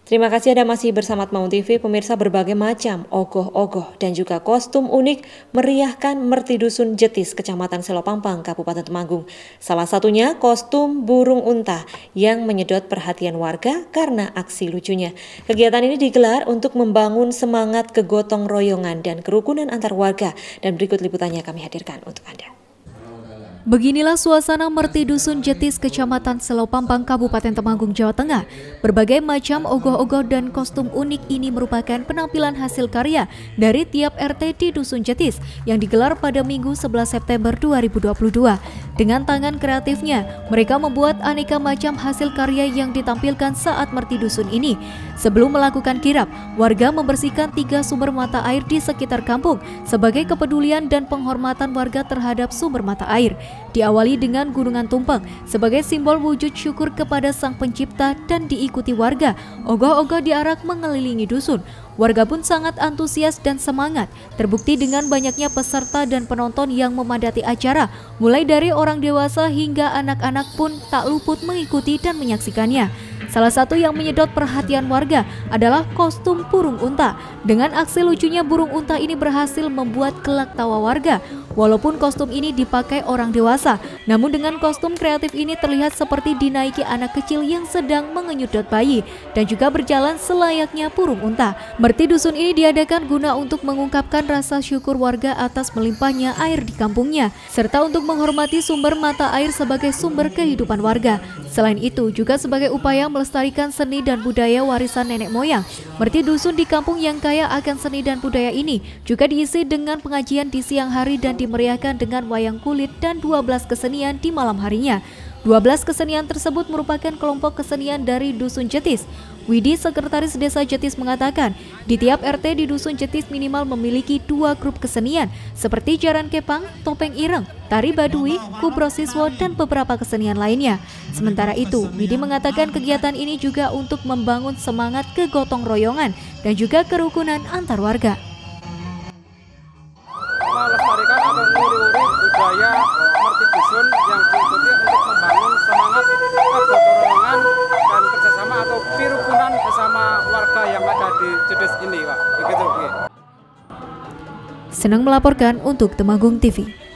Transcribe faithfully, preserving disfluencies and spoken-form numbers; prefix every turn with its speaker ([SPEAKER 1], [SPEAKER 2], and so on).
[SPEAKER 1] Terima kasih Anda masih bersama Temanggung T V, pemirsa. Berbagai macam ogoh-ogoh dan juga kostum unik meriahkan Merti Dusun Jetis, Kecamatan Selopampang, Kabupaten Temanggung. Salah satunya kostum burung unta yang menyedot perhatian warga karena aksi lucunya. Kegiatan ini digelar untuk membangun semangat kegotong royongan dan kerukunan antar warga. Dan berikut liputannya kami hadirkan untuk Anda.
[SPEAKER 2] Beginilah suasana Merti Dusun Jetis, Kecamatan Selopampang, Kabupaten Temanggung, Jawa Tengah. Berbagai macam ogoh-ogoh dan kostum unik ini merupakan penampilan hasil karya dari tiap R T di Dusun Jetis yang digelar pada Minggu sebelas September dua ribu dua puluh dua. Dengan tangan kreatifnya, mereka membuat aneka macam hasil karya yang ditampilkan saat Merti Dusun ini. Sebelum melakukan kirap, warga membersihkan tiga sumber mata air di sekitar kampung sebagai kepedulian dan penghormatan warga terhadap sumber mata air. Diawali dengan gunungan tumpeng sebagai simbol wujud syukur kepada Sang Pencipta dan diikuti warga. Ogoh-ogoh diarak mengelilingi dusun. Warga pun sangat antusias dan semangat, terbukti dengan banyaknya peserta dan penonton yang memadati acara. Mulai dari orang dewasa hingga anak-anak pun tak luput mengikuti dan menyaksikannya. Salah satu yang menyedot perhatian warga adalah kostum burung unta. Dengan aksi lucunya, burung unta ini berhasil membuat kelak tawa warga. Walaupun kostum ini dipakai orang dewasa, namun dengan kostum kreatif ini terlihat seperti dinaiki anak kecil yang sedang mengenyudot bayi dan juga berjalan selayaknya burung unta. Merti Dusun ini diadakan guna untuk mengungkapkan rasa syukur warga atas melimpahnya air di kampungnya, serta untuk menghormati sumber mata air sebagai sumber kehidupan warga. Selain itu, juga sebagai upaya melestarikan seni dan budaya warisan nenek moyang. Merti Dusun di kampung yang kaya akan seni dan budaya ini juga diisi dengan pengajian di siang hari dan dimeriahkan dengan wayang kulit dan dua belas kesenian di malam harinya. dua belas kesenian tersebut merupakan kelompok kesenian dari Dusun Jetis. Widi, Sekretaris Desa Jetis, mengatakan di tiap R T di Dusun Jetis minimal memiliki dua grup kesenian seperti jaran kepang, topeng ireng, tari badui, kubro siswo, dan beberapa kesenian lainnya. Sementara itu, Widi mengatakan kegiatan ini juga untuk membangun semangat kegotong royongan dan juga kerukunan antar warga.
[SPEAKER 3] Melestarikan atau nguri-uri budaya Merti Dusun yang diikuti untuk membangun semangat kegotong royongan dan kerjasama atau kerukunan bersama warga yang ada di Jetis ini, Pak. Begitu, Pak.
[SPEAKER 2] Senang melaporkan untuk Temanggung T V.